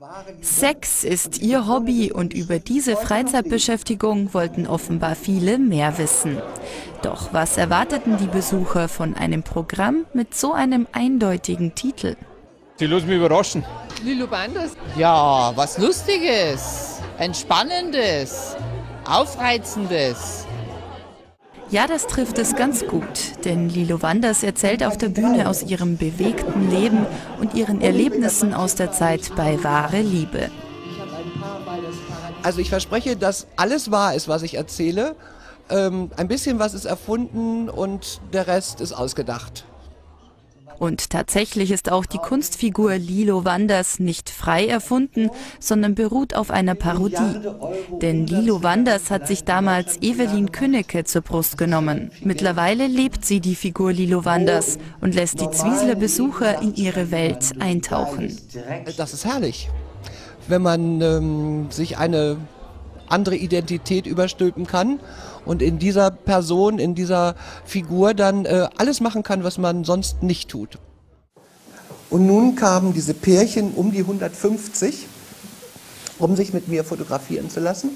Sex ist ihr Hobby und über diese Freizeitbeschäftigung wollten offenbar viele mehr wissen. Doch was erwarteten die Besucher von einem Programm mit so einem eindeutigen Titel? Sie lassen mich überraschen. Lilo Wanders. Ja, was Lustiges, Entspannendes, Aufreizendes. Ja, das trifft es ganz gut, denn Lilo Wanders erzählt auf der Bühne aus ihrem bewegten Leben und ihren Erlebnissen aus der Zeit bei Wahre Liebe. Also ich verspreche, dass alles wahr ist, was ich erzähle. Ein bisschen was ist erfunden und der Rest ist ausgedacht. Und tatsächlich ist auch die Kunstfigur Lilo Wanders nicht frei erfunden, sondern beruht auf einer Parodie. Denn Lilo Wanders hat sich damals Evelyn Künneke zur Brust genommen. Mittlerweile lebt sie die Figur Lilo Wanders und lässt die Zwiesler Besucher in ihre Welt eintauchen. Das ist herrlich, wenn man sich eine andere Identität überstülpen kann und in dieser Person, in dieser Figur dann alles machen kann, was man sonst nicht tut. Und nun kamen diese Pärchen um die 150, um sich mit mir fotografieren zu lassen.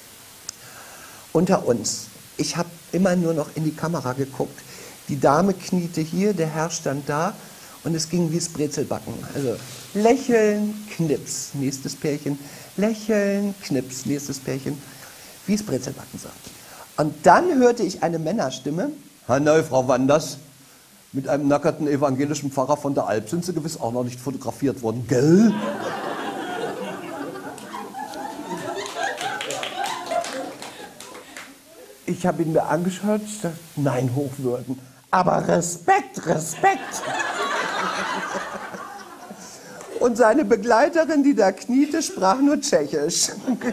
Unter uns. Ich habe immer nur noch in die Kamera geguckt. Die Dame kniete hier, der Herr stand da und es ging wie das Brezelbacken. Also lächeln, Knips, nächstes Pärchen. Lächeln, Knips, nächstes Pärchen. Wie es Brezelbacken sagt. Und dann hörte ich eine Männerstimme. Hallo, Frau Wanders. Mit einem nackerten evangelischen Pfarrer von der Alp sind Sie gewiss auch noch nicht fotografiert worden, gell? Ich habe ihn mir angeschaut, ich dachte, nein, Hochwürden. Aber Respekt, Respekt. Und seine Begleiterin, die da kniete, sprach nur Tschechisch.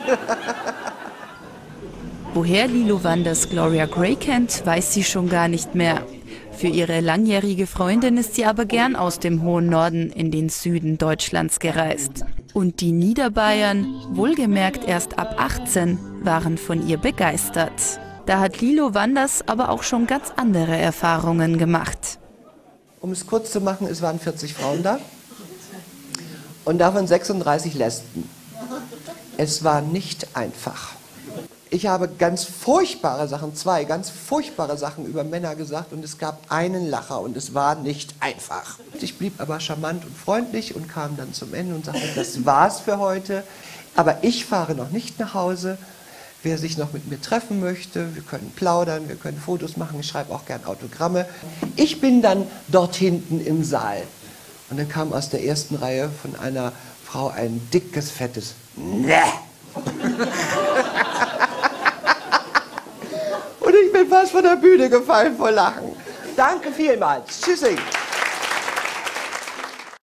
Woher Lilo Wanders Gloria Grey kennt, weiß sie schon gar nicht mehr. Für ihre langjährige Freundin ist sie aber gern aus dem hohen Norden in den Süden Deutschlands gereist. Und die Niederbayern, wohlgemerkt erst ab 18, waren von ihr begeistert. Da hat Lilo Wanders aber auch schon ganz andere Erfahrungen gemacht. Um es kurz zu machen, es waren 40 Frauen da und davon 36 Lesben. Es war nicht einfach. Ich habe ganz furchtbare Sachen, zwei ganz furchtbare Sachen über Männer gesagt und es gab einen Lacher und es war nicht einfach. Ich blieb aber charmant und freundlich und kam dann zum Ende und sagte, das war's für heute, aber ich fahre noch nicht nach Hause. Wer sich noch mit mir treffen möchte, wir können plaudern, wir können Fotos machen, ich schreibe auch gern Autogramme. Ich bin dann dort hinten im Saal und dann kam aus der ersten Reihe von einer Frau ein dickes, fettes Ne. Und ich bin fast von der Bühne gefallen vor Lachen. Danke vielmals. Tschüssi.